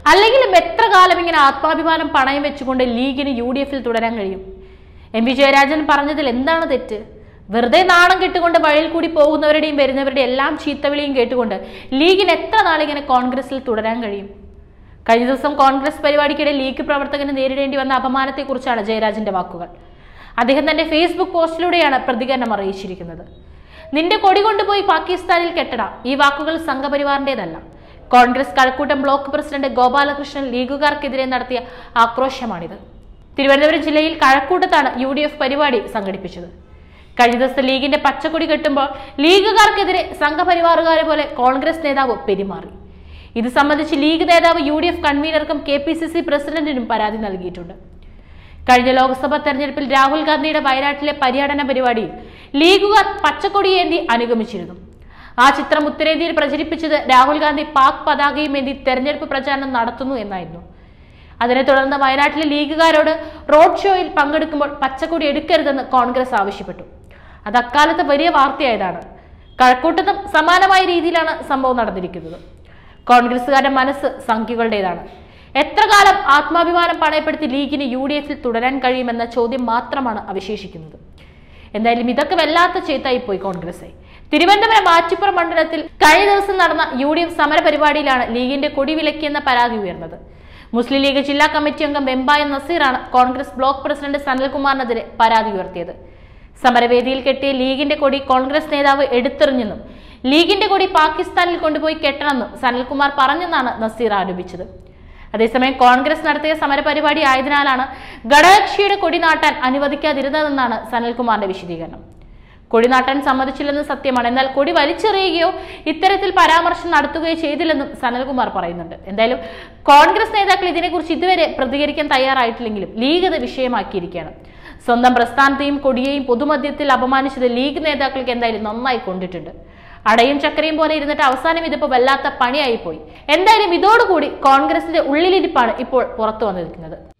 അല്ലെങ്കിലും എത്ര കാലം ഇങ്ങനെ ആത്മാഭിമാനം പണയം വെച്ചുകൊണ്ട് ലീഗിന് UDF-ൽ തുടരാൻ കഴിയും? MP ജയരാജൻ പറഞ്ഞതിൽ എന്താണ് തെറ്റ്? വെറുതെ നാണം കെട്ടുകൊണ്ട് വഴിയിൽ കൂടി പോകുന്നവരുടെയും വരുന്നവരുടെയും എല്ലാം ചീത്തവിളിയും കേട്ടുകൊണ്ട് ലീഗിന് എത്ര നാളിങ്ങനെ കോൺഗ്രസിൽ തുടരാൻ കഴിയും? കഴിഞ്ഞ ദിവസം കോൺഗ്രസ് പരിപാടിക്കിടെ ലീഗ് പ്രവർത്തകന് നേരിടേണ്ടി വന്ന അപമാനത്തെക്കുറിച്ചാണ് ജയരാജന്റെ വാക്കുകൾ. അദ്ദേഹം തന്റെ ഫേസ്ബുക്ക് പോസ്റ്റിലൂടെയാണ് പ്രതികരണം അറിയിച്ചിരിക്കുന്നത്. നിന്റെ കൊടി കൊണ്ടുപോയി പാകിസ്ഥാനിൽ കെട്ടട. ഈ വാക്കുകൾ സംഘപരിവാറിന്റേതല്ല. കോൺഗ്രസ് കഴക്കൂട്ടം ബ്ലോക്ക് പ്രസിഡന്റ് ഗോപാലകൃഷ്ണൻ ലീഗുകാർക്കെതിരെ നടത്തിയ ആക്രോശമാണിത്. തിരുവനന്തപുരം ജില്ലയിൽ കഴക്കൂട്ടത്താണ് UDF പരിപാടി സംഘടിപ്പിച്ചത്. കഴിഞ്ഞ ദിവസം ലീഗിന്റെ പച്ചക്കൊടി കെട്ടുമ്പോൾ ലീഗുകാർക്കെതിരെ സംഘപരിവാറുകാരെ പോലെ കോൺഗ്രസ് നേതാവ് പെരുമാറി. ഇത് സംബന്ധിച്ച് ലീഗ് നേതാവ് UDF കൺവീനർക്കും KPCC പ്രസിഡന്റിനും പരാതി നൽകിയിട്ടുണ്ട്. കഴിഞ്ഞ ലോക്സഭാ തെരഞ്ഞെടുപ്പിൽ രാഹുൽ ഗാന്ധിയുടെ വയനാട്ടിലെ പര്യടന പരിപാടിയിൽ ലീഗുകാർ പച്ചക്കൊടിയേന്തി അനുഗമിച്ചിരുന്നു. ആ ചിത്രം ഉത്തരേന്ത്യയിൽ പ്രചരിപ്പിച്ചത് രാഹുൽ ഗാന്ധി പാക് പതാകയും ഏന്തി തെരഞ്ഞെടുപ്പ് പ്രചാരണം നടത്തുന്നു എന്നായിരുന്നു. അതിനെ തുടർന്ന് വയനാട്ടിലെ ലീഗുകാരോട് റോഡ് ഷോയിൽ പങ്കെടുക്കുമ്പോൾ പച്ചക്കൊടി എടുക്കരുതെന്ന് കോൺഗ്രസ് ആവശ്യപ്പെട്ടു. അത് അക്കാലത്ത് വലിയ വാർത്തയായതാണ്. കഴക്കൂട്ടത്തും സമാനമായ രീതിയിലാണ് സംഭവം നടന്നിരിക്കുന്നത്. കോൺഗ്രസുകാരുടെ മനസ്സ് സംഖ്യകളുടേതാണ്. എത്ര കാലം ആത്മാഭിമാനം പണയപ്പെടുത്തി ലീഗിന് UDF-ൽ തുടരാൻ കഴിയുമെന്ന ചോദ്യം മാത്രമാണ് അവശേഷിക്കുന്നത്. എന്തായാലും ഇതൊക്കെ വല്ലാത്ത ചേത്തായി പോയി കോൺഗ്രസ്. തിരുവനന്തപുരം ആറ്റിപ്പുറം മണ്ഡലത്തിൽ കഴിഞ്ഞ ദിവസം നടന്ന UDF സമര പരിപാടിയിലാണ് ലീഗിന്റെ കൊടി വിലക്കിയെന്ന പരാതി ഉയർന്നത്. മുസ്ലിം ലീഗ് ജില്ലാ കമ്മിറ്റി അംഗം വെമ്പായം നസീറാണ് കോൺഗ്രസ് ബ്ലോക്ക് പ്രസിഡന്റ് സനൽകുമാറിനെതിരെ പരാതി ഉയർത്തിയത്. സമരവേദിയിൽ കെട്ടിയ ലീഗിന്റെ കൊടി കോൺഗ്രസ് നേതാവ് എടുത്തെറിഞ്ഞെന്നും ലീഗിന്റെ കൊടി പാകിസ്ഥാനിൽ കൊണ്ടുപോയി കെട്ടണമെന്നും സനൽകുമാർ പറഞ്ഞെന്നാണ് നസീർ ആരോപിച്ചത്. അതേസമയം കോൺഗ്രസ് നടത്തിയ സമരപരിപാടി ആയതിനാലാണ് ഘടകകക്ഷിയുടെ കൊടി നാട്ടാൻ അനുവദിക്കാതിരുന്നതെന്നാണ് സനൽകുമാറിന്റെ വിശദീകരണം. കൊടി നാട്ടാൻ സമ്മതിച്ചില്ലെന്ന് സത്യമാണ്, എന്നാൽ കൊടി വലിച്ചെറിയുകയോ ഇത്തരത്തിൽ പരാമർശം നടത്തുകയോ ചെയ്തില്ലെന്നും സനൽകുമാർ പറയുന്നുണ്ട്. എന്തായാലും കോൺഗ്രസ് നേതാക്കൾ ഇതിനെക്കുറിച്ച് ഇതുവരെ പ്രതികരിക്കാൻ തയ്യാറായിട്ടില്ലെങ്കിലും ലീഗ് ഇത് വിഷയമാക്കിയിരിക്കുകയാണ്. സ്വന്തം പ്രസ്ഥാനത്തെയും കൊടിയെയും പൊതുമധ്യത്തിൽ അപമാനിച്ചത് ലീഗ് നേതാക്കൾക്ക് എന്തായാലും നന്നായി കൊണ്ടിട്ടുണ്ട്. അടയും ചക്കരയും പോലെ ഇരുന്നിട്ട് അവസാനം ഇതിപ്പോ വല്ലാത്ത പണിയായി പോയി. എന്തായാലും ഇതോടുകൂടി കോൺഗ്രസിന്റെ ഉള്ളിലിരിപ്പാണ് ഇപ്പോൾ പുറത്തു വന്നിരിക്കുന്നത്.